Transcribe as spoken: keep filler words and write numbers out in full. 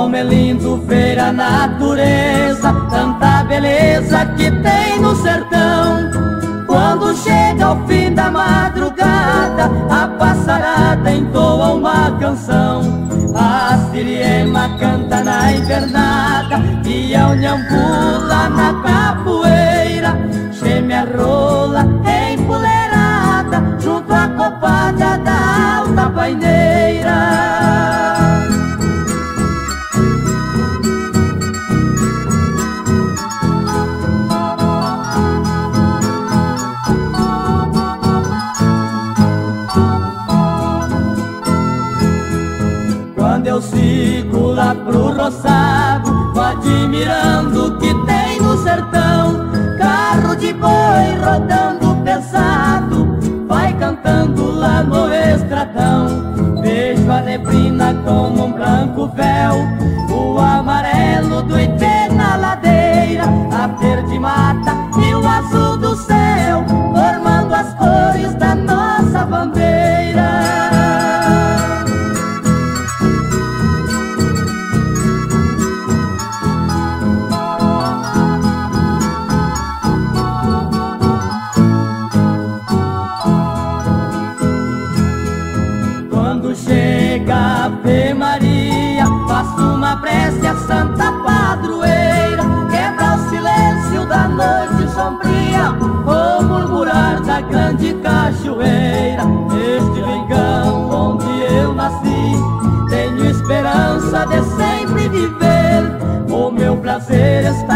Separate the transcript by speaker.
Speaker 1: Como é lindo ver a natureza, tanta beleza que tem no sertão. Quando chega ao fim da madrugada, a passarada entoa uma canção. A siriema canta na invernada e a unhambula na capoeira. Geme a rola empoleirada junto à copada da alta paineira. Quando eu sigo lá pro roçado, vou admirando o que tem no sertão. Carro de boi rodando pesado, vai cantando lá no estradão. Vejo a neblina como um branco véu, o amarelo do Ipê na ladeira, a verde mata e o azul do céu, formando as cores da nossa bandeira. Chega Ave Maria, faço uma prece à Santa Padroeira. Quebra o silêncio da noite sombria, vou murmurar da grande cachoeira. Este rincão onde eu nasci, tenho esperança de sempre viver. O meu prazer está